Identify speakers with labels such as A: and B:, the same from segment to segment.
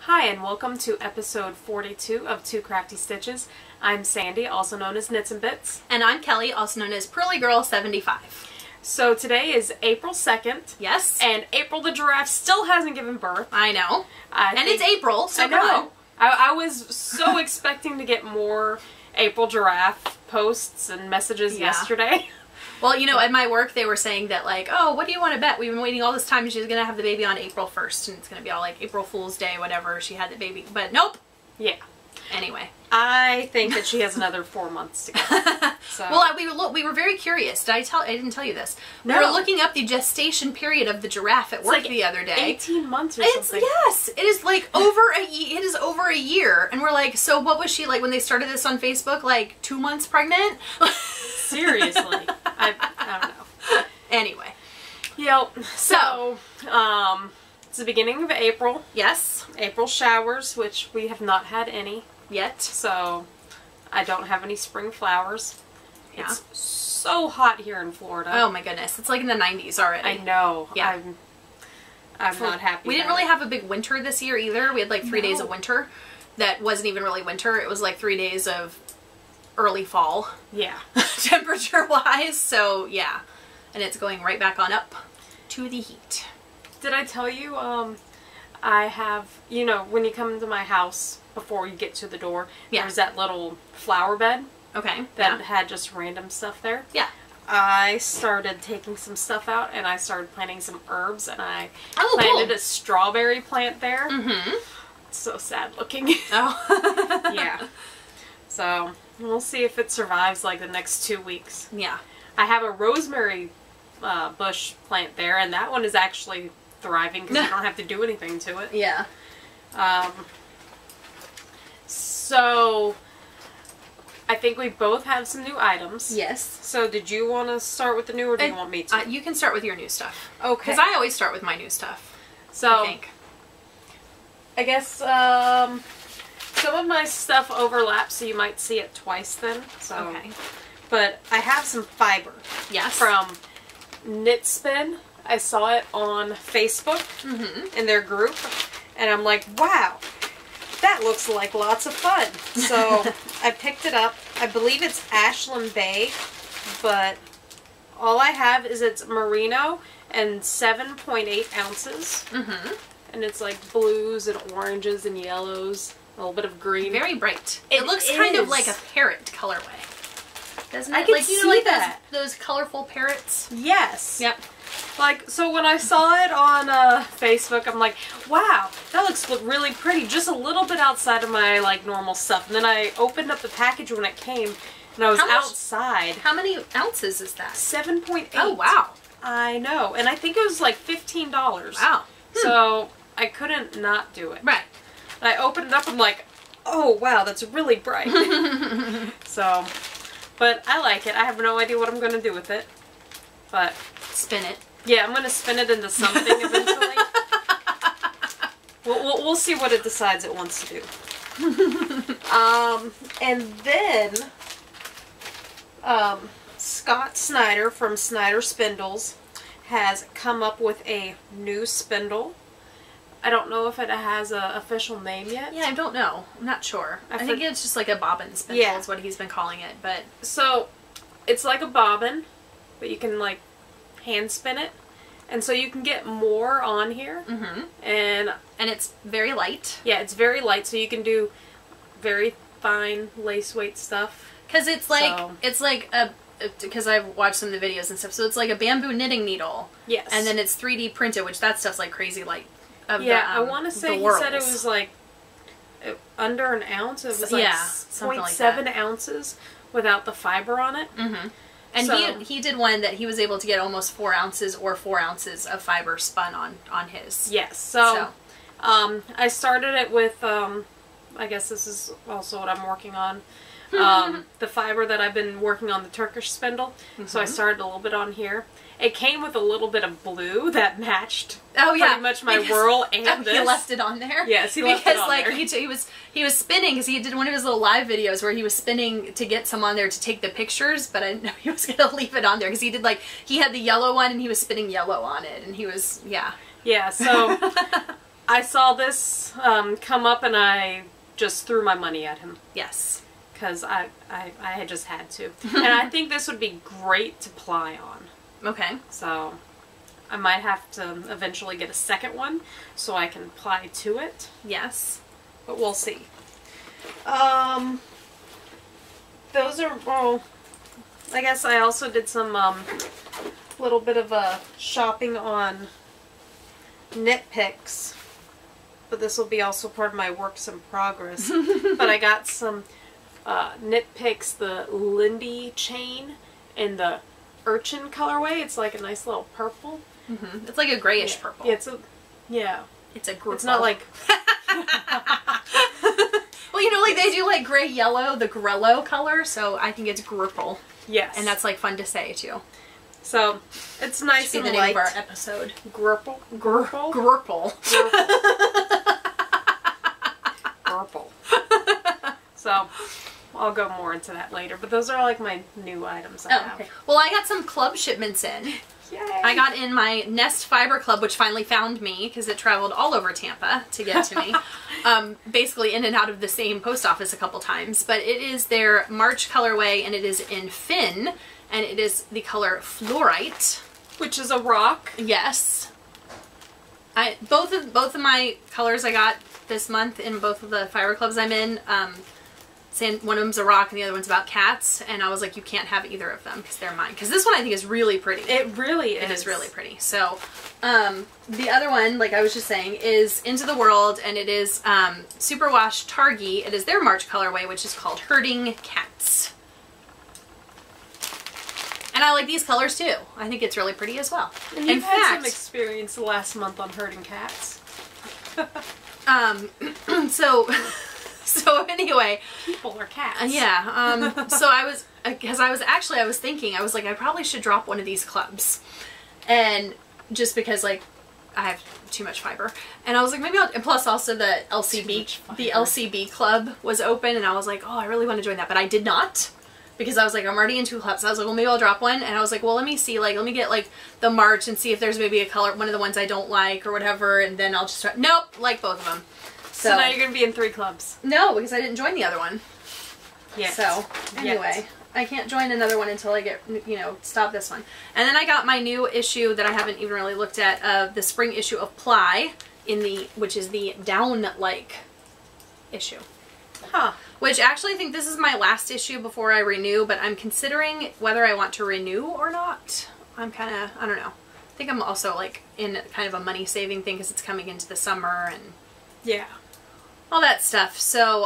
A: Hi, and welcome to episode 42 of Two Crafty Stitches. I'm Sandy, also known as Knits and Bits.
B: And I'm Kelly, also known as Pearly Girl 75.
A: So today is April 2nd.
B: Yes.
A: And April the giraffe still hasn't given birth.
B: I know. It's April, so
A: I know. I was so expecting to get more April giraffe posts and messages yesterday.
B: Well, you know, at my work they were saying that like, oh, what do you want to bet? We've been waiting all this time and she's going to have the baby on April 1st. And it's going to be all like April Fool's Day, whatever. She had the baby. But nope.
A: Yeah.
B: Anyway.
A: I think that she has another 4 months to go. So.
B: Well, we were very curious. I didn't tell you this. We were looking up the gestation period of the giraffe at work the other day.
A: 18 months or something.
B: Yes, it is like it is over a year. And we're like, so what was she like when they started this on Facebook? Like 2 months pregnant?
A: Seriously. I don't know.
B: Anyway.
A: Yep. So, it's the beginning of April.
B: Yes.
A: April showers, which we have not had any
B: yet.
A: So, I don't have any spring flowers.
B: Yeah.
A: It's so hot here in Florida.
B: Oh my goodness. It's like in the 90s already.
A: I know.
B: Yeah.
A: I'm not happy.
B: We didn't really have a big winter this year either. We had like 3 days of winter that wasn't even really winter. It was like 3 days of early fall.
A: Yeah.
B: Temperature wise. So yeah. And it's going right back on up to the heat.
A: Did I tell you, I have, you know, when you come into my house before you get to the door, there's that little flower bed.
B: Okay.
A: That had just random stuff there.
B: Yeah.
A: I started taking some stuff out and I started planting some herbs and I planted a strawberry plant there.
B: Mm-hmm.
A: It's so sad looking.
B: Oh.
A: Yeah. So we'll see if it survives like the next 2 weeks.
B: Yeah.
A: I have a rosemary bush plant there and that one is actually thriving because you don't have to do anything to it.
B: Yeah.
A: So I think we both have some new items.
B: Yes.
A: So did you want to start with the new or do you want me to?
B: You can start with your new stuff.
A: Okay.
B: Because I always start with my new stuff.
A: So
B: I think.
A: I guess some of my stuff overlaps, so you might see it twice then. So,
B: okay.
A: But I have some fiber.
B: Yes.
A: From Knit Spin. I saw it on Facebook in their group, and I'm like, wow, that looks like lots of fun. So I picked it up. I believe it's Ashland Bay, but all I have is it's merino and 7.8 ounces. And it's like blues and oranges and yellows, a little bit of green.
B: Very bright. It looks kind of like a parrot colorway. Doesn't it?
A: I can
B: like,
A: see
B: like
A: that.
B: Those colorful parrots?
A: Yes.
B: Yep.
A: Like, so when I saw it on Facebook, I'm like, wow, that looks really pretty. Just a little bit outside of my, like, normal stuff. And then I opened up the package when it came, and I was outside.
B: How many ounces is that?
A: 7.8.
B: Oh, wow.
A: I know. And I think it was like $15.
B: Wow.
A: So I couldn't not do it.
B: Right.
A: And I opened it up, I'm like, oh, wow, that's really bright. So, but I like it. I have no idea what I'm going to do with it. But
B: spin it.
A: Yeah, I'm going to spin it into something eventually. We'll see what it decides it wants to do. And then Scott Snyder from Snyder Spindles has come up with a new spindle. I don't know if it has an official name yet.
B: Yeah, I don't know. I'm not sure. I think it's just like a bobbin spindle is what he's been calling it. But
A: so it's like a bobbin, but you can like hand spin it, and so you can get more on here. And it's very light. Yeah, it's very light, so you can do very fine lace weight stuff.
B: Because it's like because I've watched some of the videos and stuff, so it's like a bamboo knitting needle.
A: Yes.
B: And then it's 3D printed, which that stuff's like crazy light.
A: I want to say he said it was like under an ounce. It was like 0.7 ounces without the fiber on it.
B: And so, he did one that he was able to get almost 4 ounces or 4 ounces of fiber spun on his.
A: Yes. So I started it with, I guess this is also what I'm working on, the fiber that I've been working on, the Turkish spindle. So I started a little bit on here. It came with a little bit of blue that matched pretty much my whirl and this.
B: He left it on there?
A: Yes, he left it on there.
B: Because he was spinning, because he did one of his little live videos where he was spinning to get some on there to take the pictures, but I didn't know he was going to leave it on there, because he did like, he had the yellow one and he was spinning yellow on it, and he was, yeah.
A: Yeah, so I saw this come up and I just threw my money at him.
B: Yes.
A: Because I had just had to. And I think this would be great to ply on.
B: Okay.
A: So I might have to eventually get a second one so I can ply to it.
B: Yes.
A: But we'll see. Those are, well, I guess I also did some little bit of shopping on Knit Picks. But this will be also part of my works in progress. But I got some Knit Picks, the Lindy chain in the Urchin colorway. It's like a nice little purple.
B: Mm-hmm. It's like a grayish purple.
A: Yeah, it's a, yeah.
B: It's a purple.
A: It's not like...
B: Well, you know, like they do like gray yellow, the Grello color, so I think it's Gripple.
A: Yes.
B: And that's like fun to say too.
A: So, it's nice and
B: the
A: light.
B: name of our episode.
A: Gripple. Gripple.
B: Gripple.
A: Gripple. So, I'll go more into that later. But those are like my new items I have.
B: Okay. Well, I got some club shipments in.
A: Yay.
B: I got in my Nest Fiber Club, which finally found me because it traveled all over Tampa to get to me. Basically in and out of the same post office a couple times. But it is their March colorway, and it is in Finn, and it is the color Fluorite.
A: Which is a rock.
B: Yes. Both of my colors I got this month in both of the fiber clubs I'm in. One of them's a rock and the other one's about cats, and I was like, you can't have either of them because they're mine. Because this one I think is really pretty.
A: It really is.
B: It is really pretty. So, the other one, like I was just saying, is Into the World, and it is Superwash Targi. It is their March colorway, which is called Herding Cats. And I like these colors too. I think it's really pretty as well.
A: And you've had some experience last month on herding cats.
B: So anyway,
A: people are cats.
B: Yeah. So I was thinking, I was like, I probably should drop one of these clubs, and just because like I have too much fiber, and I was like, maybe I'll. And plus, also the LCB club was open, and I was like, oh, I really want to join that, but I did not. Because I was like, I'm already in 2 clubs. So I was like, well, maybe I'll drop one. And I was like, well, let me see. Like, let me get like the March and see if there's maybe a color, one of the ones I don't like or whatever. And then I'll just try. Nope, like both of them.
A: So now you're going to be in 3 clubs.
B: No, because I didn't join the other one.
A: Yeah.
B: So anyway, I can't join another one until I get, stop this one. And then I got my new issue that I haven't even really looked at, the spring issue of Ply, which is the Down-like issue.
A: Huh.
B: Which actually I think this is my last issue before I renew, but I'm considering whether I want to renew or not. I'm kind of, I don't know. I think I'm also like in kind of a money saving thing because it's coming into the summer and
A: yeah,
B: all that stuff. So,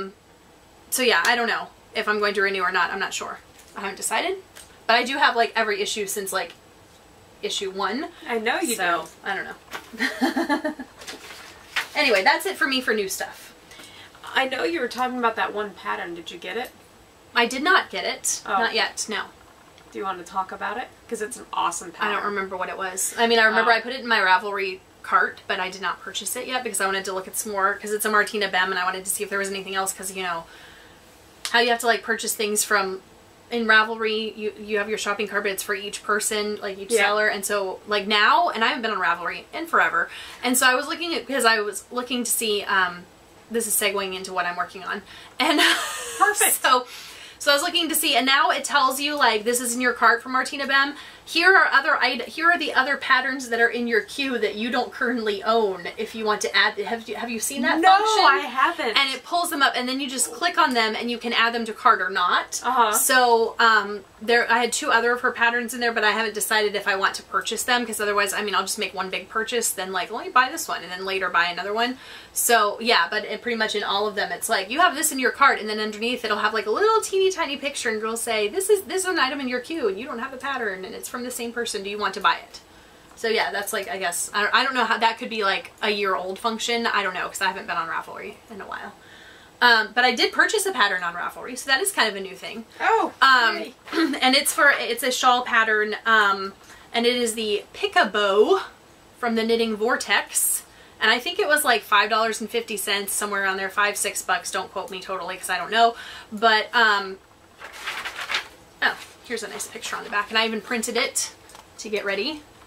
B: so yeah, I don't know if I'm going to renew or not. I'm not sure. I haven't decided, but I do have like every issue since like issue 1.
A: I know you do.
B: I don't know. Anyway, that's it for me for new stuff.
A: I know you were talking about that one pattern. Did you get it?
B: I did not get it. Oh. Not yet, no.
A: Do you want to talk about it? Because it's an awesome pattern.
B: I don't remember what it was. I mean, I remember I put it in my Ravelry cart, but I did not purchase it yet because I wanted to look at some more, because it's a Martina Bem, and I wanted to see if there was anything else, because, how you have to, like, purchase things from, in Ravelry, you have your shopping cart, but it's for each person, like, each seller, and so, like, now, and I haven't been on Ravelry in forever, and so I was looking at, because I was looking to see, this is segueing into what I'm working on. And
A: perfect.
B: So I was looking to see, and now it tells you like this is in your cart for Martina Bem. Here are the other patterns that are in your queue that you don't currently own. If you want to add, have you seen that function?
A: No, I haven't.
B: And it pulls them up, and then you just click on them, and you can add them to cart or not. So I had 2 other of her patterns in there, but I haven't decided if I want to purchase them, because otherwise, I mean, I'll just make one big purchase, then like let me buy this one, and then later buy another one. So yeah, but pretty much in all of them, it's like you have this in your cart, and then underneath it'll have like a little teeny tiny picture, and it'll say this is an item in your queue, and you don't have a pattern, and it's from the same person. Do you want to buy it? So yeah, that's like, I guess, I don't know how that could be like a year-old function. I don't know, because I haven't been on Ravelry in a while. But I did purchase a pattern on Ravelry, so that is kind of a new thing.
A: Oh,
B: and it's a shawl pattern, and it is the Pick-a-Bow from the Knitting Vortex. And I think it was like $5.50, somewhere around there, $5-6. Don't quote me totally because I don't know. But, oh, here's a nice picture on the back. And I even printed it to get ready.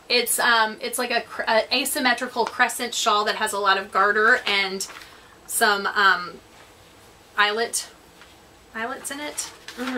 B: It's like a asymmetrical crescent shawl that has a lot of garter and some eyelets in it.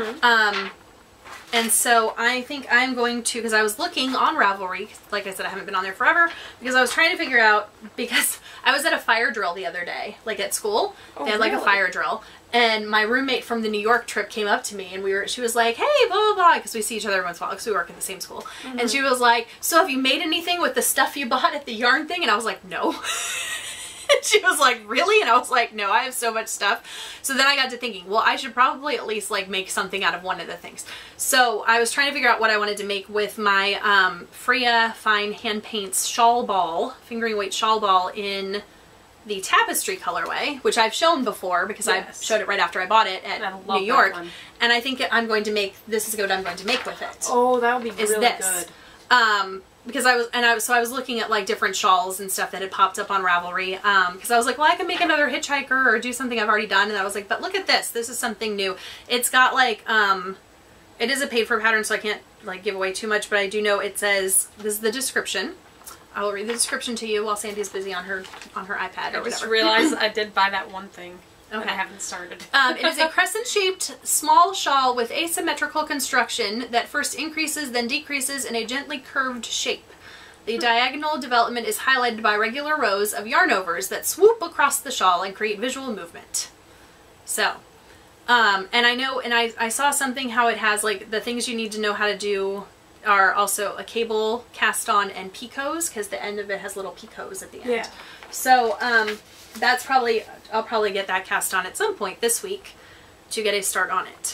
B: And so I think I'm going to, because I was looking on Ravelry, like I said, I haven't been on there forever, because I was trying to figure out, because I was at a fire drill the other day, like at school. They had like a fire drill. And my roommate from the New York trip came up to me and she was like, hey, blah, blah, blah, because we see each other every once in a while, because we work at the same school. And she was like, so have you made anything with the stuff you bought at the yarn thing? And I was like, no. She was like, really? And I was like, no, I have so much stuff. So then I got to thinking, well, I should probably at least like make something out of one of the things. So I was trying to figure out what I wanted to make with my Freya Fine Hand Paints shawl ball, fingering weight shawl ball in the tapestry colorway, which I've shown before because I showed it right after I bought it at New York. And I think I'm going to make, this is what I'm going to make with it.
A: Oh, that would be really good.
B: Because I was looking at like different shawls and stuff that had popped up on Ravelry, because I was like, well, I can make another hitchhiker or do something I've already done, and I was like, but look at this is something new. It's got like it is a paid for pattern, so I can't like give away too much, but I do know it says, this is the description. I will read the description to you while Sandy's busy on her iPad or whatever. I just
A: realized I did buy that one thing. Okay. I haven't started.
B: It is a crescent-shaped small shawl with asymmetrical construction that first increases, then decreases in a gently curved shape. The diagonal development is highlighted by regular rows of yarn overs that swoop across the shawl and create visual movement. So, and I know, and I saw something how it has, like, the things you need to know how to do are also a cable cast on and picots, because the end of it has little picots at the end. Yeah. So, that's probably, I'll probably get that cast on at some point this week to get a start on it.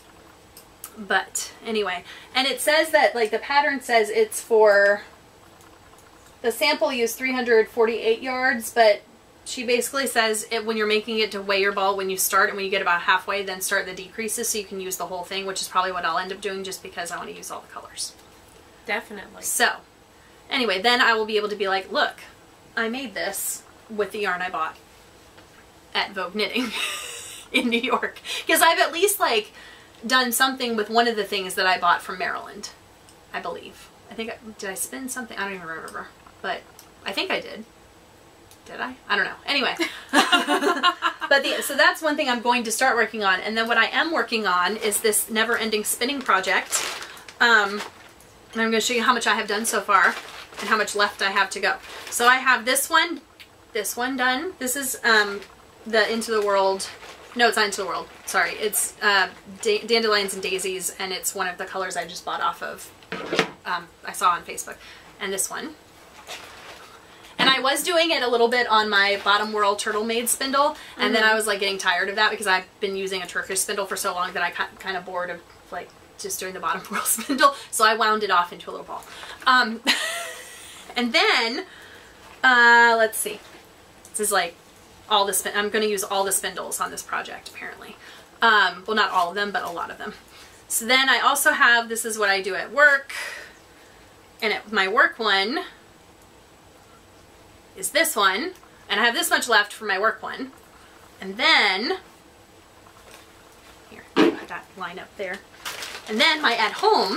B: But anyway, and it says that, like, the pattern says it's for, the sample used 348 yards, but she basically says when you're making it to weigh your ball when you start, and when you get about halfway, then start the decreases so you can use the whole thing, which is probably what I'll end up doing just because I want to use all the colors.
A: Definitely.
B: So, anyway, then I will be able to be like, look, I made this with the yarn I bought at Vogue Knitting in New York. Because I've at least, like, done something with one of the things that I bought from Maryland, I believe. I think, did I spin something? I don't even remember. But I think I did. Did I? I don't know. Anyway. But so that's one thing I'm going to start working on. And then what I am working on is this never-ending spinning project. And I'm going to show you how much I have done so far and how much left I have to go. So I have this one done. This is the Into the World. No, it's not Into the World. Sorry. It's Dandelions and Daisies, and it's one of the colors I just bought off of, I saw on Facebook. And this one. And I was doing it a little bit on my Bottom Whirl Turtle Made spindle, and then I was like getting tired of that because I've been using a Turkish spindle for so long that I kind of bored of like just doing the Bottom Whirl spindle, so I wound it off into a little ball. And then, let's see. This is like all the I'm going to use all the spindles on this project apparently. Well, not all of them, but a lot of them. So then I also have, this is what I do at work, and my work one is this one, and I have this much left for my work one. And then, here, I got line up there. And then my at home,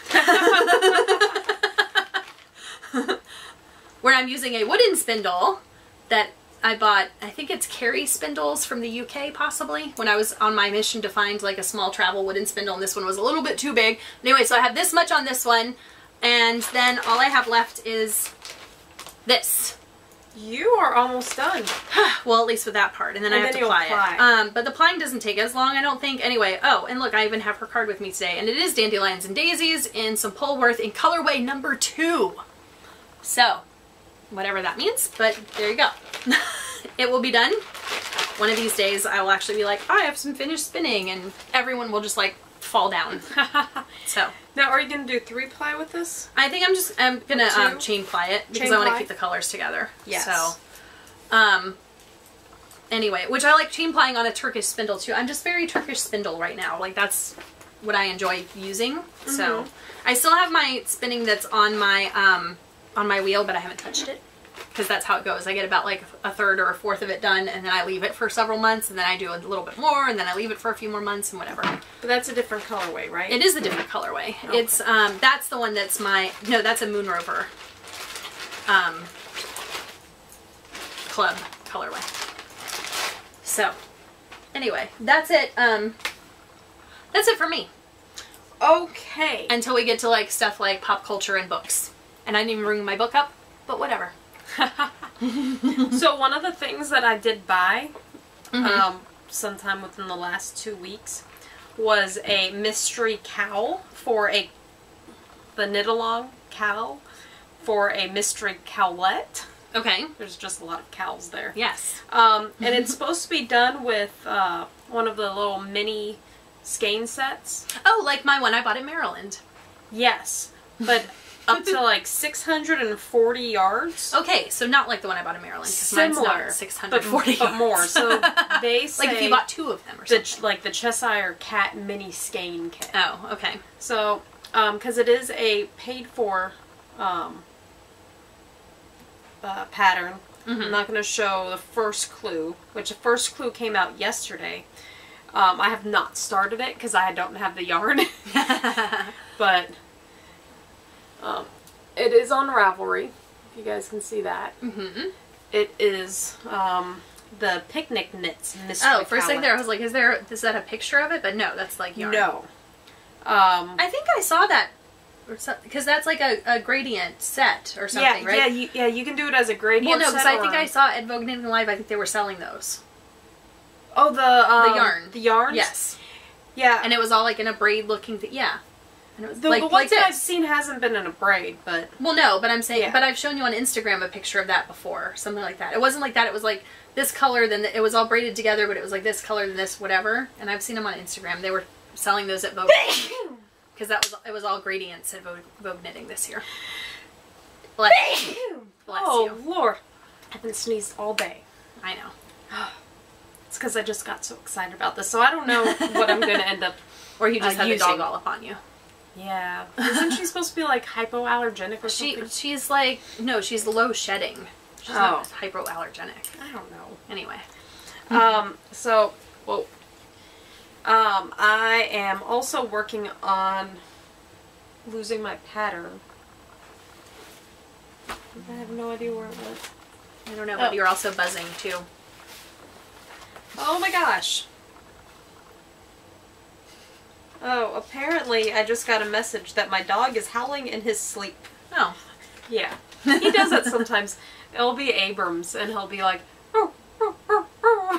B: where I'm using a wooden spindle that I bought, I think it's Carry spindles from the UK possibly, when I was on my mission to find like a small travel wooden spindle, and this one was a little bit too big. Anyway, so I have this much on this one, and then all I have left is this.
A: You are almost done.
B: Well, at least with that part, and then I have to ply it. But the plying doesn't take as long, I don't think. Anyway, oh, and look, I even have her card with me today, and it is Dandelions and Daisies in some Polworth in colorway number 2. So, whatever that means, but there you go. It will be done. One of these days, I will actually be like, oh, I have some finished spinning, and everyone will just like fall down. So.
A: Now, are you going to do 3-ply with this?
B: I think I'm going to chain ply it because I want to keep the colors together.
A: Yes.
B: So, anyway, which I like chain plying on a Turkish spindle too. I'm just very Turkish spindle right now. Like that's what I enjoy using. So, I still have my spinning that's on my wheel, but I haven't touched it. because that's how it goes. I get about like a third or a fourth of it done, and then I leave it for several months, and then I do a little bit more, and then I leave it for a few more months and whatever.
A: But that's a different colorway, right?
B: It is a different colorway. Oh. It's that's the one that's no, that's a Moon Rover Club colorway. So anyway, that's it. That's it for me.
A: Okay.
B: Until we get to like stuff like pop culture and books. And I didn't even bring my book up, but whatever.
A: So one of the things that I did buy sometime within the last 2 weeks was a mystery cowl for the knit-along cowl for a mystery cowlet.
B: Okay.
A: There's just a lot of cowls there.
B: Yes.
A: And it's supposed to be done with one of the little mini skein sets.
B: Oh, like my one I bought in Maryland.
A: Yes. But up to like 640 yards.
B: Okay, so not like the one I bought in Maryland.
A: Similar.
B: Mine's not 640 yards.
A: But more. So they say...
B: like if you bought 2 of them or something.
A: Like the Cheshire Cat mini skein kit.
B: Oh, okay.
A: So, because it is a paid-for pattern. I'm not going to show the first clue, which the first clue came out yesterday. I have not started it because I don't have the yarn. But it is on Ravelry, if you guys can see that. It is the Picnic Knits mystery
B: Oh, for a second there I was like, is that a picture of it? But no, that's like yarn.
A: No.
B: I think I saw that, because that's like a gradient set or something, right?
A: Yeah, you can do it as a gradient set.
B: Well, no, because I think I saw at Vogue Knitting Live, I think they were selling those.
A: Oh, the
B: yarn.
A: The yarns?
B: Yes.
A: Yeah.
B: And it was all like in a braid looking thing. Yeah. And it was
A: the ones that I've seen hasn't been in a braid, but...
B: Well, no, but I'm saying, but I've shown you on Instagram a picture of that before. Something like that. It wasn't like that. It was like this color, then it was all braided together, but it was like this color, then this, whatever. And I've seen them on Instagram. They were selling those at Vogue. Because it was all gradients at Vogue Knitting this year. Bless you. Bless you.
A: Lord. I've been sneezed all day.
B: I know.
A: It's because I just got so excited about this, so I don't know what I'm going to end up
B: Or you just had the dog all up on you.
A: Yeah. Isn't she supposed to be like hypoallergenic or something?
B: She's like, no, she's low shedding. She's not hypoallergenic.
A: I don't know.
B: Anyway.
A: So, well, I am also working on losing my pattern. I have no idea where it went.
B: I don't know, but you're also buzzing too.
A: Oh my gosh. Oh, apparently I just got a message that my dog is howling in his sleep.
B: Oh.
A: Yeah. He does that sometimes. It'll be Abrams, and he'll be like, oh, oh, oh, oh.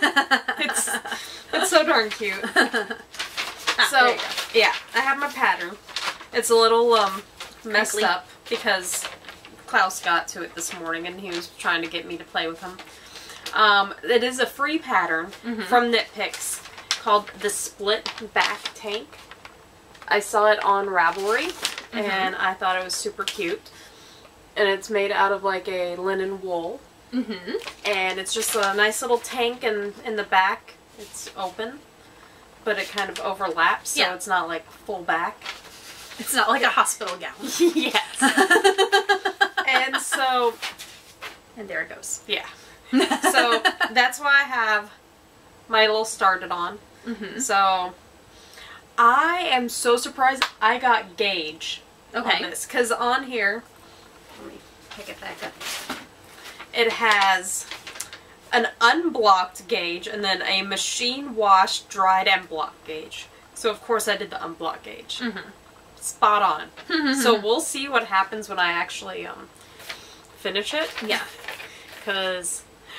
A: It's so darn cute. So, yeah, I have my pattern. It's a little messed up because Klaus got to it this morning, and he was trying to get me to play with him. It is a free pattern from Knit Picks called the Split Back Tank. I saw it on Ravelry, and I thought it was super cute. And it's made out of like a linen wool. And it's just a nice little tank, and in the back it's open, but it kind of overlaps, so it's not like full back.
B: It's not like a hospital gown.
A: Yes. And so...
B: And there it goes.
A: Yeah. So that's why I have my little started on. So I am so surprised I got gauge on this, because on here, let me pick it back up. It has an unblocked gauge and then a machine washed, dried, and blocked gauge. So of course I did the unblocked gauge. Spot on. So we'll see what happens when I actually finish it.
B: Yeah.
A: Because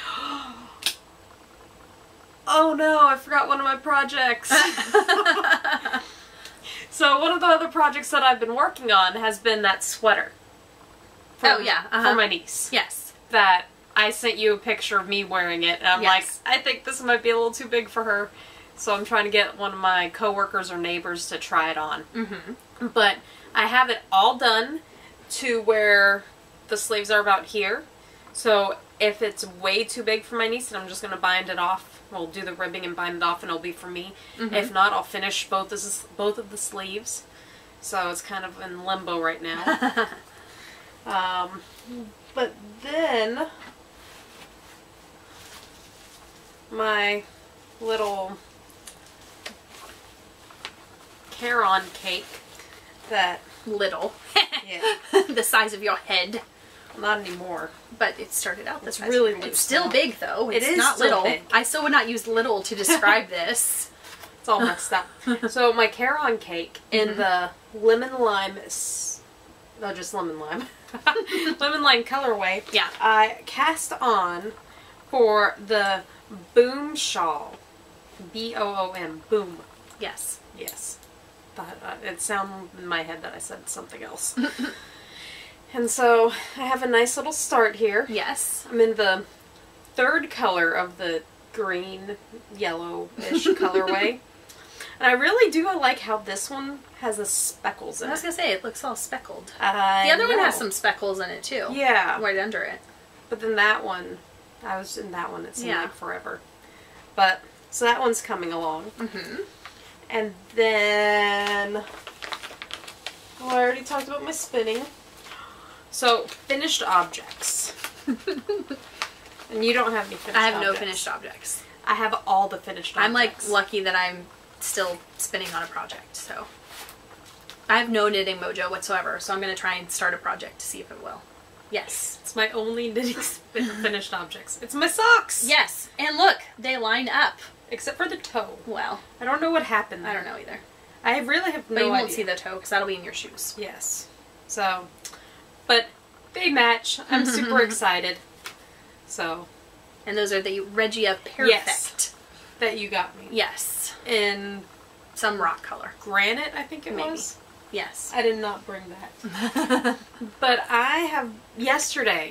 A: oh no, I forgot one of my projects. So one of the other projects that I've been working on has been that sweater. For my niece.
B: Yes.
A: That I sent you a picture of me wearing it, and I'm like, I think this might be a little too big for her. So I'm trying to get one of my coworkers or neighbors to try it on. But I have it all done to where the sleeves are about here. So if it's way too big for my niece, then I'm just going to bind it off. We'll do the ribbing and bind it off, and it'll be for me. If not, I'll finish both of the sleeves. So it's kind of in limbo right now. But then my little Caron cake that
B: Little.
A: yeah.
B: The size of your head.
A: Not anymore.
B: But it started out this
A: It's really loose.
B: It's still
A: now.
B: big though. It's
A: It is
B: not
A: still
B: little.
A: big.
B: I still would not use little to describe this.
A: It's all messed up. So my Caron cake in the lemon lime, no, just lemon lime, lemon lime colorway.
B: Yeah.
A: I cast on for the Boom Shawl, BOOM, Boom.
B: Yes.
A: Yes, but it sounded in my head that I said something else. And so I have a nice little start here.
B: Yes.
A: I'm in the third color of the green, yellow-ish colorway. And I really do like how this one has the speckles in
B: I was
A: it.
B: going to say, it looks all speckled. The
A: The
B: other one has some speckles in it too.
A: Yeah.
B: Right under it.
A: But then that one, I was in that one, it seemed
B: Yeah.
A: like forever. But, so that one's coming along.
B: Mm-hmm.
A: And then, well, I already talked about my spinning. So, finished objects. And you don't have any finished objects.
B: I have no finished objects.
A: I have all the finished objects.
B: I'm like lucky that I'm still spinning on a project, so. I have no knitting mojo whatsoever, so I'm going to try and start a project to see if it will. Yes.
A: It's my only knitting finished objects. It's my socks!
B: Yes. And look, they line up.
A: Except for the toe.
B: Well,
A: I don't know what happened there.
B: I don't know either.
A: I really have no
B: But you won't
A: idea.
B: see the toe because that'll be in your shoes.
A: Yes. So, but they match. I'm super excited. So.
B: And those are the Regia Perfect.
A: Yes. That you got me.
B: Yes.
A: In
B: Some rock color.
A: granite, I think it
B: Maybe.
A: was.
B: Yes.
A: I did not bring that. But I have, yesterday,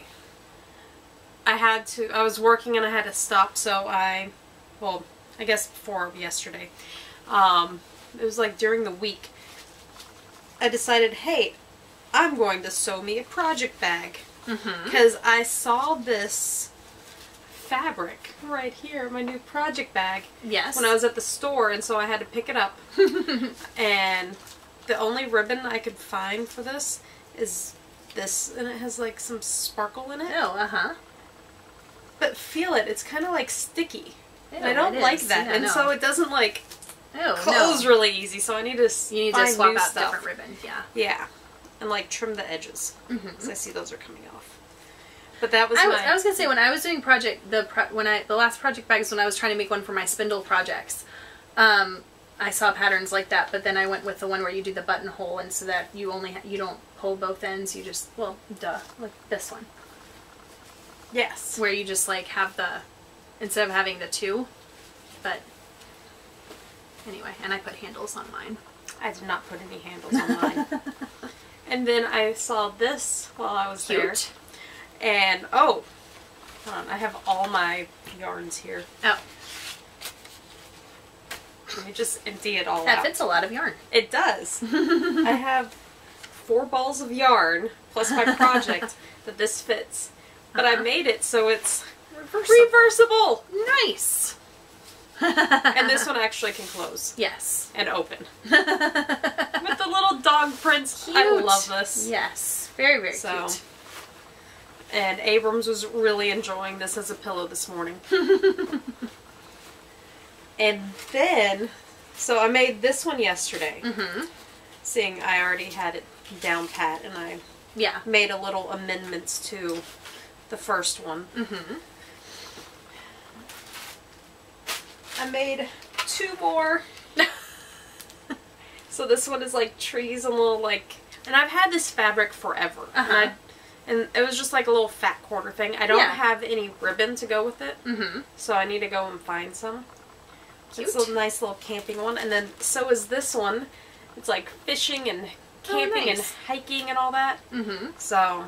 A: I was working and I had to stop, so I guess before yesterday, it was like during the week, I decided, hey, I'm going to sew me a project bag. Because I saw this fabric right here, my new project bag,
B: Yes.
A: when I was at the store, and so I had to pick it up. And the only ribbon I could find for this is this, and it has like some sparkle in it.
B: Oh, uh-huh.
A: But feel it, it's kind of like sticky.
B: Ew,
A: And I don't
B: it
A: like
B: is.
A: that,
B: Yeah,
A: and
B: no.
A: so it doesn't like
B: Ew,
A: close
B: no.
A: really easy, so I need to
B: You need to
A: find
B: swap
A: new
B: out
A: stuff.
B: different ribbon, yeah.
A: Yeah, and like trim the edges,
B: Mm-hmm.
A: because I see those are coming off. But that was
B: I was gonna say, when I was doing the last project bags, when I was trying to make one for my spindle projects, I saw patterns like that, but then I went with the one where you do the buttonhole, and so that you don't pull both ends, you just, well, duh, like this one.
A: Yes.
B: Where you just like have instead of having the two, but anyway, and I put handles on mine.
A: I did not put any handles on mine. And then I saw this while I was
B: Cute.
A: there. And, hold on, I have all my yarns here.
B: Oh,
A: Let me just empty it all
B: that
A: out.
B: fits a lot of yarn.
A: It does. I have 4 balls of yarn plus my project that this fits. But I made it so it's reversible.
B: Nice.
A: And this one actually can close
B: Yes.
A: and open. With the little dog prints. I
B: Cute.
A: love this.
B: Yes. Very, very
A: So,
B: cute.
A: and Abrams was really enjoying this as a pillow this morning. And then, so I made this one yesterday.
B: Mm-hmm.
A: Seeing I already had it down pat, and I
B: Yeah.
A: made a little amendments to the first one.
B: Mm-hmm.
A: I made 2 more. So this one is like trees and little like, and I've had this fabric forever.
B: Uh-huh.
A: And it was just like a little fat quarter thing. I don't
B: Yeah.
A: have any ribbon to go with it.
B: Mm-hmm.
A: So I need to go and find some.
B: Cute.
A: It's a nice little camping one. And then so is this one. It's like fishing and camping and
B: nice.
A: hiking and all that.
B: Mm-hmm.
A: So,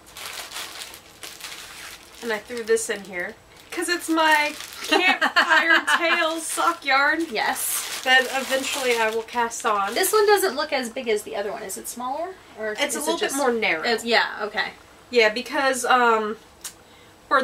A: and I threw this in here because it's my Campfire Tales sock yarn
B: Yes.
A: that eventually I will cast on.
B: This one doesn't look as big as the other one. Is it smaller? Or
A: It's a
B: is
A: little
B: it
A: bit
B: just
A: more narrow.
B: Yeah, okay.
A: Yeah, because for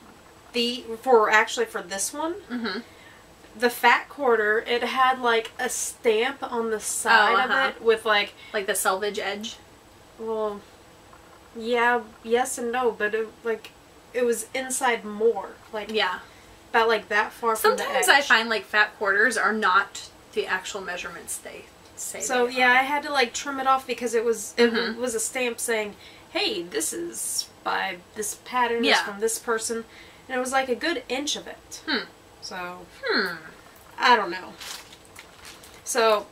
A: this one,
B: Mm-hmm.
A: the fat quarter, it had like a stamp on the side
B: uh-huh.
A: of it with like,
B: Like the selvage edge.
A: well, Yeah, yes and no, but it was inside more. Like,
B: yeah.
A: About like that far from the edge.
B: Sometimes I find like fat quarters are not the actual measurements they say.
A: So yeah, I had to like trim it off because it was a stamp saying, "Hey, this is by this pattern is from this person," and it was like a good inch of it. So I don't know. So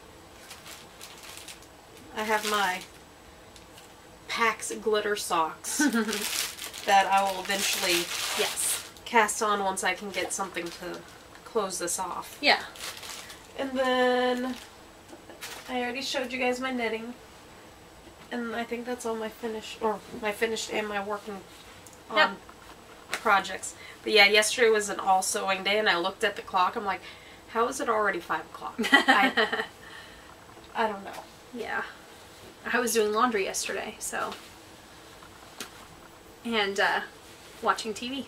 A: I have my Pax glitter socks that I will eventually cast on once I can get something to close this off.
B: Yeah.
A: And then I already showed you guys my knitting. And I think that's all my finished and my working on projects. But yeah, yesterday was an all sewing day and I looked at the clock. I'm like, how is it already 5 o'clock? I don't know.
B: Yeah. I was doing laundry yesterday, so. And watching TV.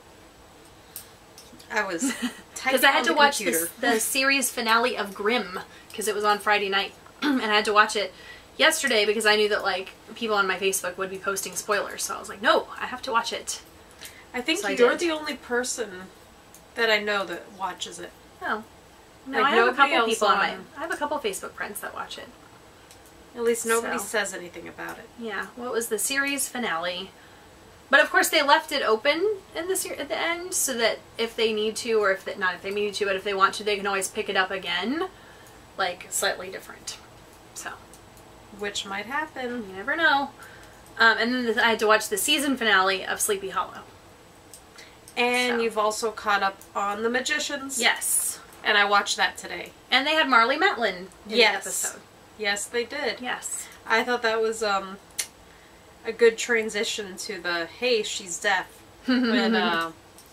A: I was
B: because I had to watch the series finale of Grimm because it was on Friday night, and I had to watch it yesterday because I knew that like people on my Facebook would be posting spoilers. So I was like, no, I have to watch it.
A: I think so you're the only person that I know that watches it.
B: Oh, no, like I have a couple people I have a couple Facebook friends that watch it.
A: At least nobody says anything about it.
B: Yeah, well, it was the series finale. But of course they left it open in at the end so that if they need to, or if they need to, but if they want to, they can always pick it up again, like slightly different. So,
A: which might happen.
B: You never know. And then I had to watch the season finale of Sleepy Hollow.
A: And you've also caught up on The Magicians.
B: Yes.
A: And I watched that today.
B: And they had Marlee Matlin in the episode.
A: Yes, they did.
B: Yes.
A: I thought that was a good transition to the, hey, she's deaf. When, oh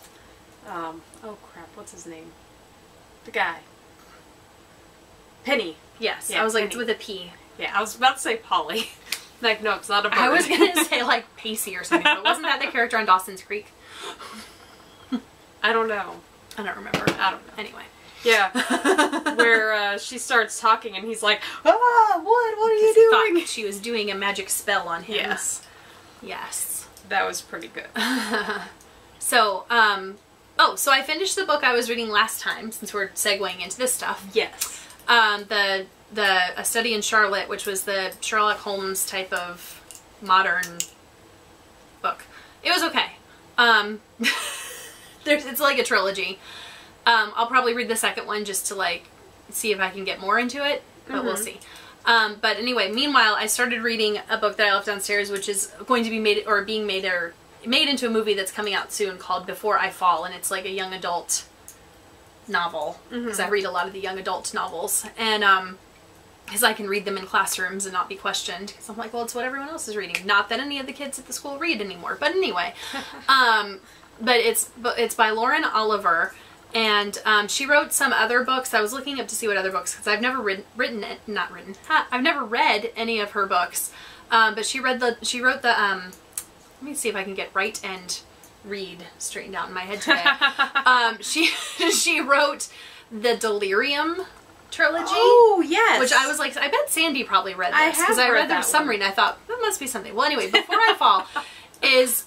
A: crap, what's his name? The guy. Penny.
B: Yes, yeah, I was like, it's with a P.
A: Yeah, I was about to say Polly. Like, no, it's not a bird.
B: I was going to say, like, Pacey or something, but wasn't that the character on Dawson's Creek?
A: I don't know.
B: I don't remember.
A: I don't know.
B: Anyway.
A: Yeah. Where she starts talking and he's like, ah, what are you doing?
B: Thought she was doing a magic spell on him.
A: Yes.
B: Yes.
A: That was pretty good.
B: So, so I finished the book I was reading last time, since we're segueing into this stuff.
A: Yes.
B: A Study in Charlotte, which was the Sherlock Holmes type of modern book. It was okay. It's like a trilogy. I'll probably read the second one just to like see if I can get more into it, but we'll see. But anyway, meanwhile, I started reading a book that I left downstairs, which is going to be made into a movie that's coming out soon called Before I Fall, and it's like a young adult novel, because I read a lot of the young adult novels, and because I can read them in classrooms and not be questioned, because I'm like, well, it's what everyone else is reading. Not that any of the kids at the school read anymore, but anyway. But it's by Lauren Oliver, and she wrote some other books. I was looking up to see what other books, because I've never I've never read any of her books. But she wrote the let me see if I can get right and read straightened out in my head today. She wrote the Delirium trilogy.
A: Oh, yes.
B: Which I was like, I bet Sandy probably read this, because I read their summary and I thought, that must be something. Well, anyway, Before I Fall is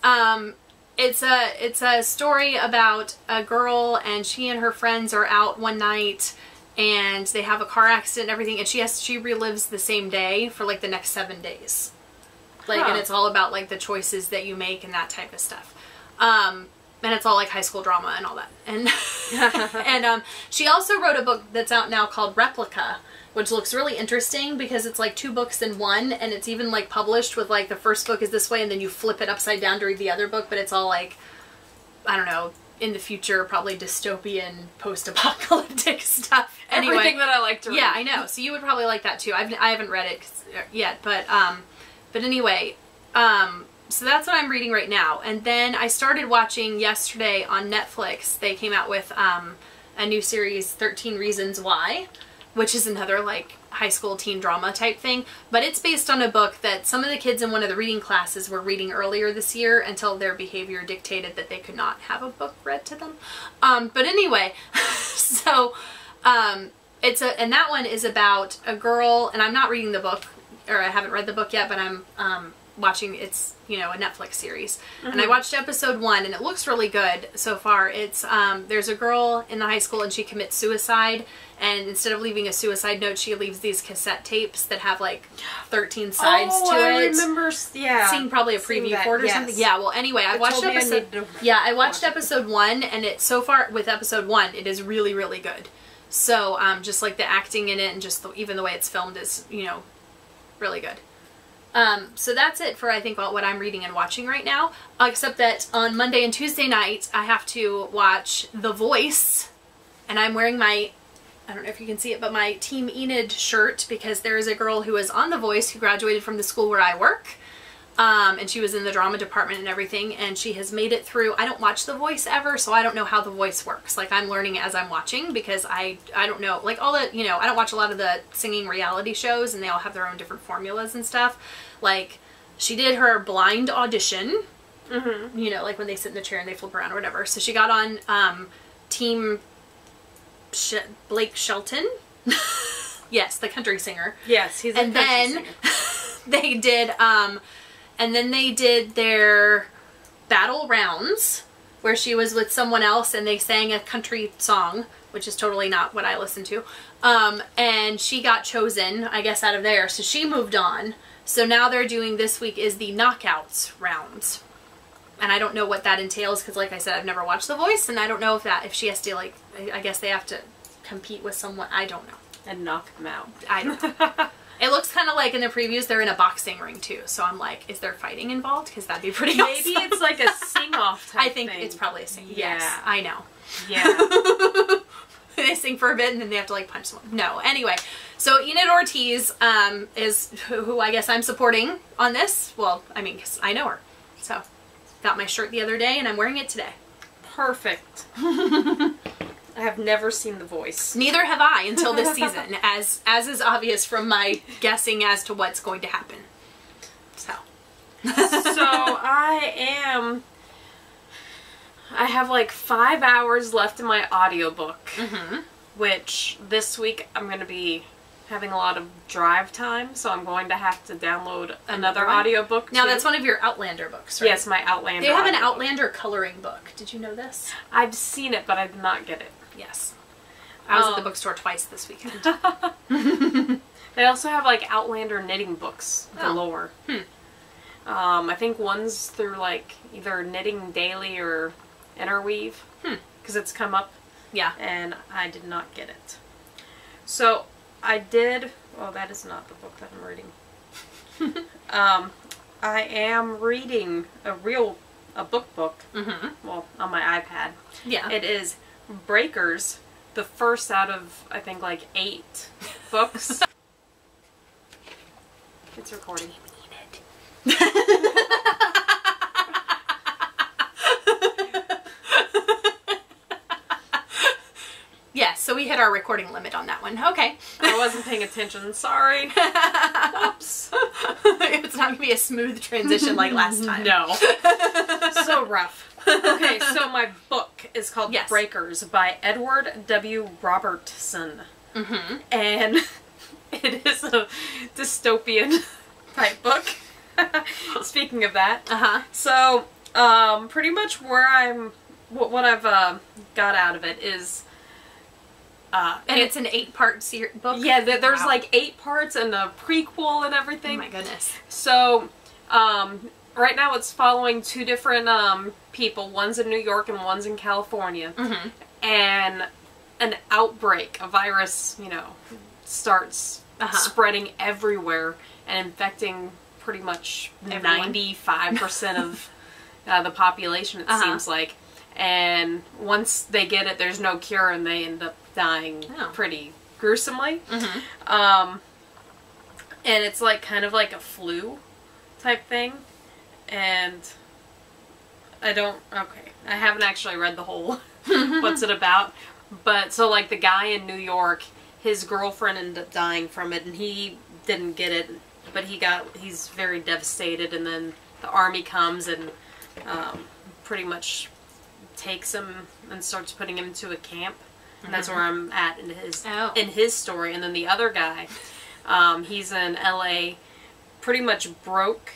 B: it's a story about a girl, and she and her friends are out one night and they have a car accident and everything, and she relives the same day for like the next 7 days. Like, and it's all about like the choices that you make and that type of stuff. And it's all like high school drama and all that. And and she also wrote a book that's out now called Replica, which looks really interesting because it's like 2 books in one, and it's even like published with like the first book is this way and then you flip it upside down to read the other book, but it's all like, I don't know, in the future, probably dystopian, post-apocalyptic stuff. Anyway,
A: everything that I like to read.
B: Yeah, I know. So you would probably like that too. I haven't read it yet, but anyway, so that's what I'm reading right now. And then I started watching yesterday on Netflix. They came out with a new series, 13 Reasons Why, which is another like high school teen drama type thing. But it's based on a book that some of the kids in one of the reading classes were reading earlier this year until their behavior dictated that they could not have a book read to them. But anyway, so and that one is about a girl, and I'm not reading the book, or I haven't read the book yet, but I'm watching, it's, you know, a Netflix series. And I watched episode 1 and it looks really good so far. It's, there's a girl in the high school and she commits suicide, and instead of leaving a suicide note, she leaves these cassette tapes that have like 13 sides to it.
A: I remember,
B: seeing probably a preview for it or something. Yeah, well anyway, I watched episode 1, and it, so far with episode 1, it is really, really good. So, just like the acting in it and just even the way it's filmed is, you know, really good. So that's it for, I think, what I'm reading and watching right now. Except that on Monday and Tuesday night, I have to watch The Voice. And I'm wearing my, I don't know if you can see it, but my Team Enid shirt, because there is a girl who is on The Voice who graduated from the school where I work. And she was in the drama department and everything, and she has made it through. I don't watch The Voice ever, so I don't know how The Voice works. Like, I'm learning as I'm watching, because I don't know, like, all the, you know, I don't watch a lot of the singing reality shows, and they all have their own different formulas and stuff. Like, she did her blind audition, you know, like when they sit in the chair and they flip around or whatever. So she got on Team Blake Shelton. Yes, the country singer.
A: Yes, he's a country singer.
B: They did, and then they did their battle rounds, where she was with someone else and they sang a country song, which is totally not what I listen to. And she got chosen, I guess, out of there. So she moved on. So now they're doing, this week is the knockouts rounds. And I don't know what that entails, because like I said, I've never watched The Voice, and I don't know if she has to, like, I guess they have to compete with someone. I don't know.
A: And knock them out.
B: I don't know. It looks kind of like in the previews they're in a boxing ring too, so I'm like, is there fighting involved? Because that'd be pretty awesome.
A: Maybe it's like a sing-off type
B: I think
A: thing.
B: it's probably a sing.
A: Yeah.
B: Yes, I know.
A: Yeah.
B: They sing for a bit and then they have to like punch someone. No, anyway. So Enid Ortiz is who I guess I'm supporting on this. Well, I mean, 'cause I know her. So, got my shirt the other day and I'm wearing it today.
A: Perfect. I have never seen The Voice.
B: Neither have I until this season, as is obvious from my guessing as to what's going to happen. So.
A: I have like 5 hours left in my audiobook, which this week I'm going to be having a lot of drive time, so I'm going to have to download another audiobook
B: Now
A: too.
B: that's one of your Outlander books, right?
A: Yes, my Outlander.
B: They have an
A: audiobook.
B: Outlander coloring book. Did you know this?
A: I've seen it, but I did not get it.
B: Yes. I was at the bookstore twice this weekend.
A: They also have like Outlander knitting books galore. I think one's through like either Knitting Daily or Interweave, because it's come up.
B: Yeah.
A: And I did not get it. So I did. Well, that is not the book that I'm reading. I am reading a book. Well, on my iPad.
B: Yeah.
A: It is Breakers, the first out of, I think, like 8 books. It's recording.
B: Yes, so we hit our recording limit on that one. Okay.
A: I wasn't paying attention. Sorry. Whoops.
B: It's not going to be a smooth transition like last time.
A: No. So rough. Okay, so my book is called Breakers by Edward W. Robertson. And it is a dystopian type book. Speaking of that. So, pretty much where what I've got out of it is...
B: and it's an 8-part book?
A: Yeah, there's like 8 parts and a prequel and everything.
B: Oh my goodness.
A: So, right now it's following 2 different people. One's in New York and one's in California. And an outbreak, a virus, you know, starts spreading everywhere and infecting pretty much 95% of the population, it seems like. And once they get it, there's no cure and they end up dying pretty gruesomely. And it's like kind of like a flu type thing. And I haven't actually read the whole what's it about. But so like the guy in New York, his girlfriend ended up dying from it and he didn't get it, but he's very devastated, and then the army comes and pretty much takes him and starts putting him into a camp. And that's where I'm at in his story. And then the other guy, he's in LA, pretty much broke,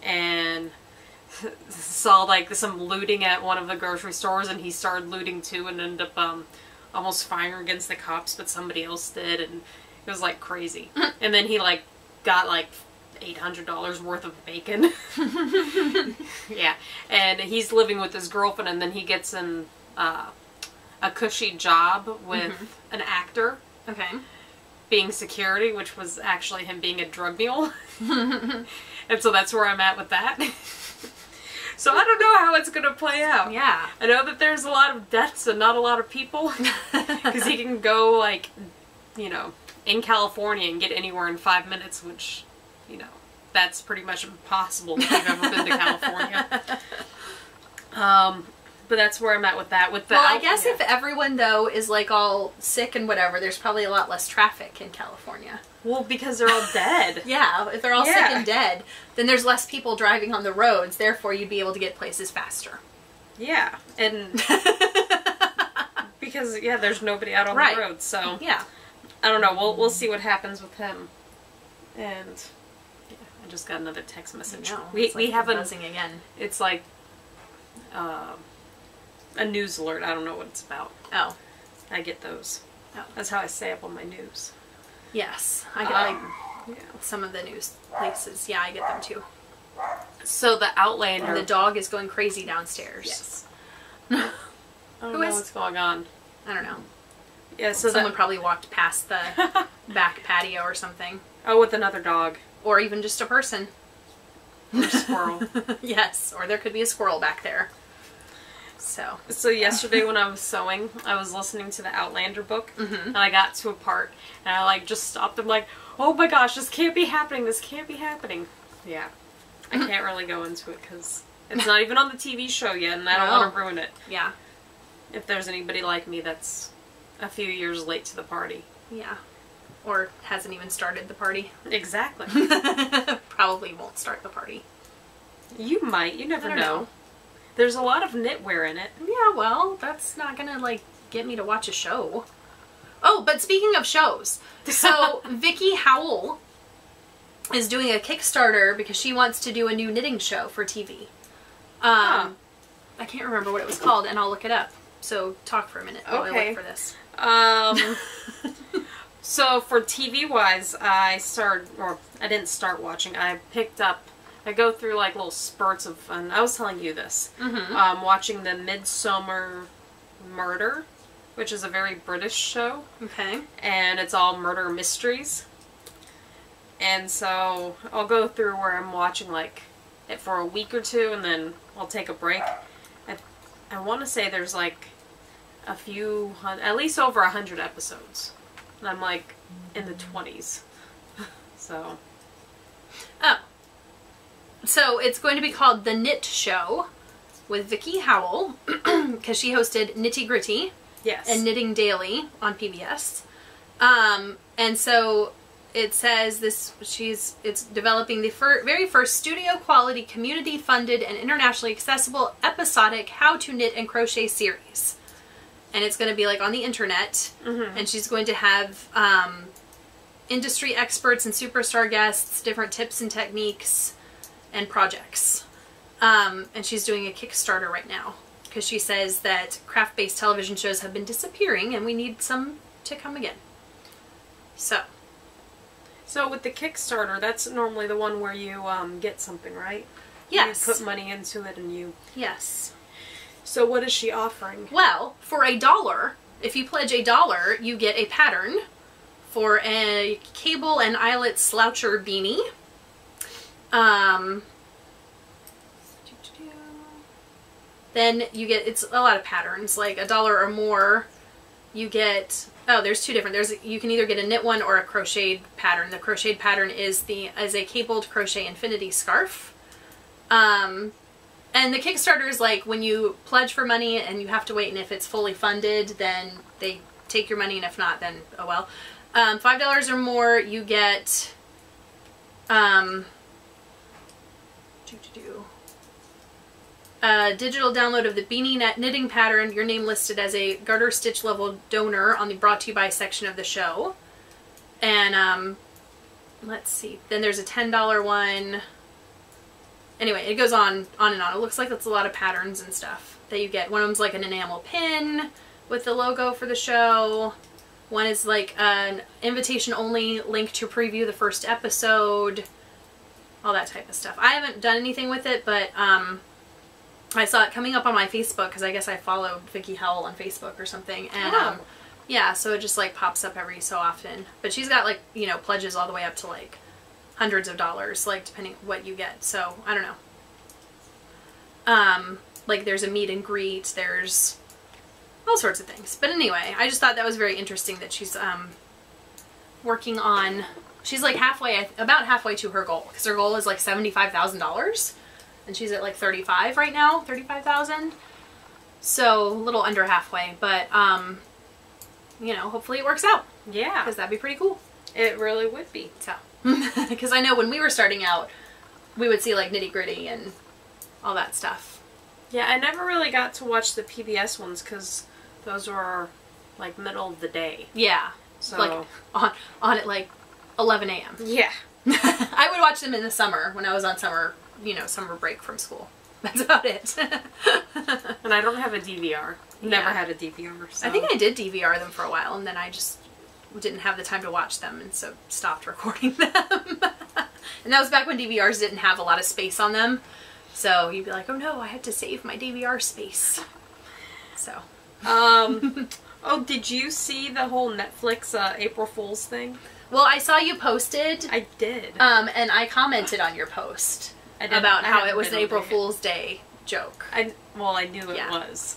A: and saw like some looting at one of the grocery stores, and he started looting too, and ended up almost firing against the cops, but somebody else did, and it was like crazy. And then he like got like $800 worth of bacon. Yeah, and he's living with his girlfriend, and then he gets in a cushy job with an actor.
B: Okay.
A: Being security, which was actually him being a drug mule. And so that's where I'm at with that. So I don't know how it's going to play out.
B: Yeah.
A: I know that there's a lot of deaths and not a lot of people. Because he can go, like, you know, in California and get anywhere in 5 minutes, which, you know, that's pretty much impossible if you've ever been to California. But that's where I'm at with that. With the
B: well, I guess if everyone, though, is, like, all sick and whatever, there's probably a lot less traffic in California.
A: Well, because they're all dead.
B: Yeah, if they're all sick and dead, then there's less people driving on the roads, therefore you'd be able to get places faster.
A: Yeah, and because, yeah, there's nobody out on the road, so...
B: Yeah.
A: I don't know, we'll see what happens with him. And, yeah, I just got another text message. We haven't...
B: buzzing again.
A: It's like... a news alert. I don't know what it's about.
B: Oh.
A: I get those.
B: Oh.
A: That's how I stay up on my news.
B: Yes. I get some of the news places. Yeah, I get them too.
A: So the Outlander...
B: And the dog is going crazy downstairs.
A: Yes. I don't know what's going on.
B: I don't know.
A: Yeah, so
B: someone probably walked past the back patio or something.
A: Oh, with another dog.
B: Or even just a person.
A: Or a squirrel.
B: Yes, or there could be a squirrel back there. So
A: yesterday when I was sewing, I was listening to the Outlander book, and I got to a part, and I like just stopped. I'm like, oh my gosh, this can't be happening. This can't be happening. Yeah, I can't really go into it because it's not even on the TV show yet, and I don't want to ruin it.
B: Yeah.
A: If there's anybody like me that's a few years late to the party.
B: Yeah. Or hasn't even started the party.
A: Exactly.
B: Probably won't start the party.
A: You might. You never
B: know.
A: There's a lot of knitwear in it.
B: Yeah, well, that's not gonna, like, get me to watch a show. Oh, but speaking of shows, so Vicky Howell is doing a Kickstarter because she wants to do a new knitting show for TV. I can't remember what it was called, and I'll look it up. So talk for a minute while I look for this.
A: So for TV-wise, I didn't start watching. I go through like little spurts of fun. I was telling you this. Watching the Midsomer Murder, which is a very British show.
B: Okay.
A: And it's all murder mysteries. And so I'll go through where I'm watching like it for a week or two, and then I'll take a break. I want to say there's like a few, at least over 100 episodes. And I'm like in the 20s. So.
B: Oh. So it's going to be called The Knit Show with Vicky Howell, because she hosted Nitty Gritty and Knitting Daily on PBS. And so it says it's developing the very first studio quality, community funded, and internationally accessible episodic how to knit and crochet series. And it's going to be like on the internet, and she's going to have industry experts and superstar guests, different tips and techniques and projects. And she's doing a Kickstarter right now because she says that craft-based television shows have been disappearing and we need some to come again. So
A: with the Kickstarter, that's normally the one where you get something, right?
B: Yes.
A: You put money into it and you...
B: Yes.
A: So what is she offering?
B: Well, for $1, if you pledge $1, you get a pattern for a cable and eyelet sloucher beanie. Then you get, it's a lot of patterns, like $1 or more, you get, there's two different, you can either get a knit one or a crocheted pattern. The crocheted pattern is a cabled crochet infinity scarf. And the Kickstarter is like when you pledge for money and you have to wait, and if it's fully funded, then they take your money, and if not, then oh well. $5 or more, you get a digital download of the beanie knitting pattern, your name listed as a garter stitch level donor on the brought to you by section of the show. And let's see, then there's a $10 one. Anyway, it goes on and on. It looks like that's a lot of patterns and stuff that you get. One of them's like an enamel pin with the logo for the show. One is like an invitation-only link to preview the first episode. All that type of stuff. I haven't done anything with it, but I saw it coming up on my Facebook because I guess I followed Vicky Howell on Facebook or something. And yeah, so it just like pops up every so often. But she's got like, you know, pledges all the way up to like hundreds of dollars, like depending what you get. So I don't know. Like there's a meet and greet, there's all sorts of things. But anyway, I just thought that was very interesting that she's working on, she's like about halfway to her goal, because her goal is like $75,000 and she's at like 35 right now, 35,000. So a little under halfway, but you know, hopefully it works out.
A: Yeah.
B: Because that'd be pretty cool.
A: It really would be.
B: So, because I know when we were starting out, we would see like Nitty Gritty and all that stuff.
A: Yeah, I never really got to watch the PBS ones because those were like middle of the day.
B: Yeah.
A: So
B: like on at like 11 a.m.
A: Yeah.
B: I would watch them in the summer when I was on summer break from school. That's about it.
A: And I don't have a DVR. Never had a DVR. So.
B: I think I did DVR them for a while, and then I just didn't have the time to watch them, and so stopped recording them. And that was back when DVRs didn't have a lot of space on them. So you'd be like, oh no, I had to save my DVR space. So.
A: Oh, did you see the whole Netflix April Fool's thing?
B: Well, I saw you posted.
A: I did.
B: And I commented on your post about how it was an April Fool's Day joke.
A: I knew it was.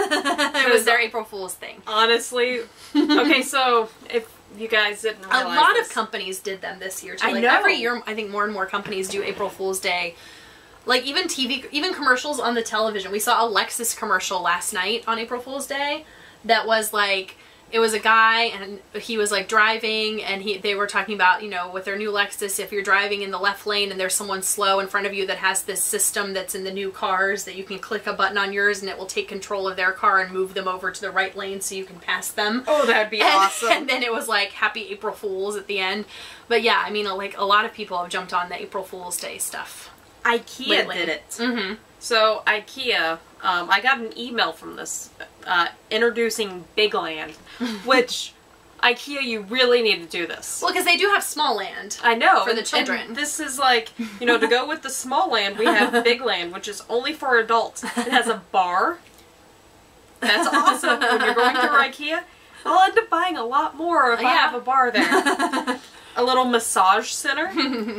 B: It was their April Fool's thing.
A: Honestly. Okay, so if you guys didn't realize
B: a lot of companies did them this year too.
A: I
B: like
A: know.
B: Every year, I think more and more companies do April Fool's Day. Like even even commercials on the television. We saw a Lexus commercial last night on April Fool's Day that was like, it was a guy and he was like driving and they were talking about, you know, with their new Lexus, if you're driving in the left lane and there's someone slow in front of you that has this system that's in the new cars that you can click a button on yours and it will take control of their car and move them over to the right lane so you can pass them.
A: Oh, that'd be awesome.
B: And then it was like Happy April Fools at the end. But yeah, I mean, like a lot of people have jumped on the April Fool's Day stuff.
A: IKEA
B: lately.
A: did it.
B: Mm-hmm.
A: So IKEA, I got an email from this introducing Bigland, which IKEA, you really need to do this.
B: Well, because they do have Small Land.
A: I know
B: for the children.
A: And this is like, you know, to go with the Small Land, we have Bigland, which is only for adults. It has a bar. That's awesome. When you're going through IKEA, I'll end up buying a lot more if I have a bar there. A little massage center.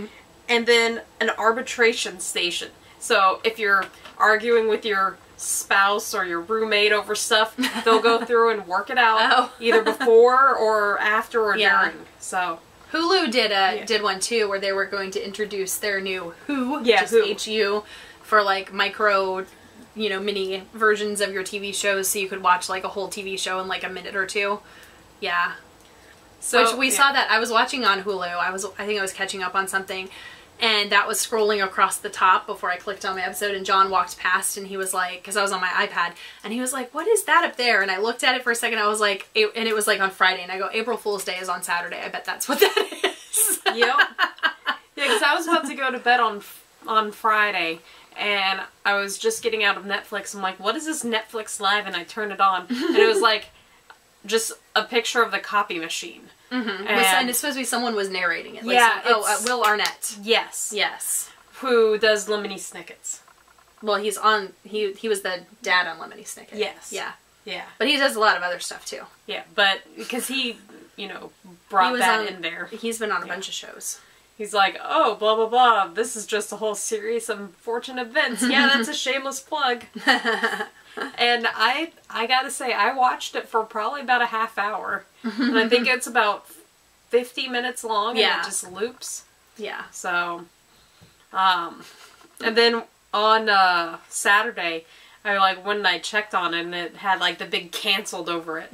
A: And then an arbitration station. So if you're arguing with your spouse or your roommate over stuff, they'll go through and work it out either before or after or during. So
B: Hulu did one too where they were going to introduce their new Who, HU, for like micro, you know, mini versions of your TV shows so you could watch like a whole TV show in like a minute or two. Yeah. So which we saw that. I was watching on Hulu. I think I was catching up on something. And that was scrolling across the top before I clicked on my episode, and John walked past and he was like, because I was on my iPad, and he was like, what is that up there? And I looked at it for a second, I was like, and it was like on Friday, and I go, April Fool's Day is on Saturday, I bet that's what that is.
A: Yep. Yeah, because I was about to go to bed on Friday, and I was just getting out of Netflix. I'm like, what is this Netflix Live? And I turned it on, and it was like, just a picture of the copy machine.
B: Mm-hmm. And it's supposed to be someone was narrating it. Like Will Arnett.
A: Yes.
B: Yes.
A: Who does Lemony Snicket's.
B: Well, he was the dad on Lemony Snicket.
A: Yes.
B: Yeah.
A: Yeah.
B: But he does a lot of other stuff too.
A: Yeah, but because he, you know, brought that in there.
B: He's been on a bunch of shows.
A: He's like, oh, blah, blah, blah, this is just a whole series of unfortunate events. Yeah, that's a shameless plug. And I gotta say, I watched it for probably about a half hour. And I think it's about 50 minutes long, and it just loops.
B: Yeah.
A: So, and then on Saturday, when I checked on it, and it had like the big canceled over it.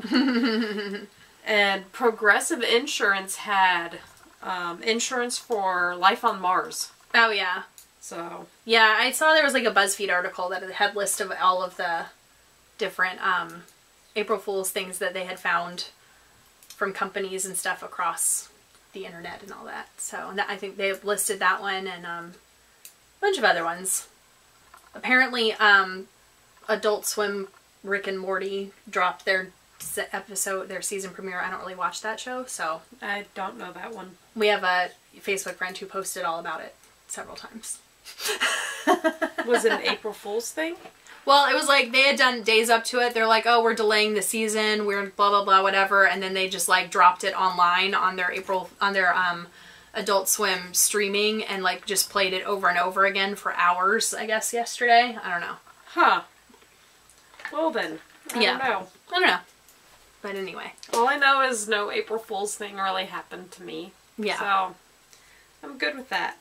A: And Progressive Insurance had insurance for life on Mars.
B: Oh, yeah.
A: So.
B: Yeah, I saw there was like a BuzzFeed article that had a list of all of the different April Fool's things that they had found from companies and stuff across the internet and all that. So I think they listed that one, and bunch of other ones. Apparently, Adult Swim Rick and Morty dropped their episode, their season premiere. I don't really watch that show, so.
A: I don't know that one.
B: We have a Facebook friend who posted all about it several times.
A: Was it an April Fool's thing?
B: Well, it was like they had done days up to it. They're like, oh, we're delaying the season. We're blah, blah, blah, whatever. And then they just like dropped it online on their Adult Swim streaming and like just played it over and over again for hours, I guess, yesterday. I don't know.
A: Huh. Well then. I don't know.
B: But anyway.
A: All I know is no April Fool's thing really happened to me.
B: Yeah.
A: So, I'm good with that.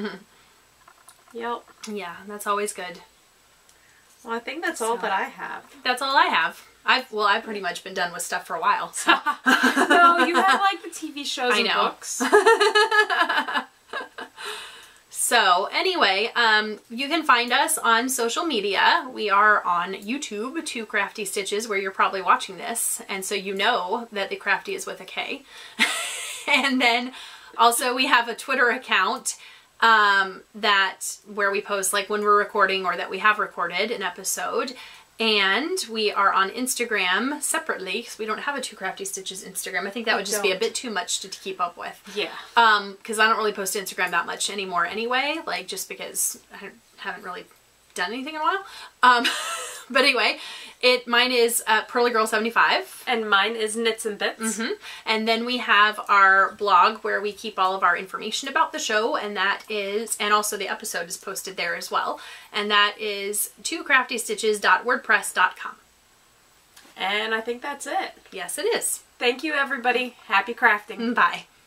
A: Yep.
B: Yeah, that's always good.
A: Well, I think that's all that I have.
B: That's all I have. I've pretty much been done with stuff for a while. So.
A: No, you have like the TV shows and books.
B: So anyway, you can find us on social media. We are on YouTube, Two Crafty Stitches, where you're probably watching this, and so you know that the crafty is with a K. And then also we have a Twitter account where we post like when we're recording or that we have recorded an episode. And we are on Instagram separately because we don't have a Two Crafty Stitches Instagram. I think that would just be a bit too much to keep up with.
A: Yeah.
B: Because I don't really post to Instagram that much anymore anyway, like just because I haven't really done anything in a while. But anyway, mine is PearlyGirl75.
A: And mine is Knits and Bits.
B: And then we have our blog where we keep all of our information about the show, and and also the episode is posted there as well. And that is twocraftystitches.wordpress.com.
A: And I think that's it.
B: Yes, it is.
A: Thank you, everybody. Happy crafting.
B: Bye.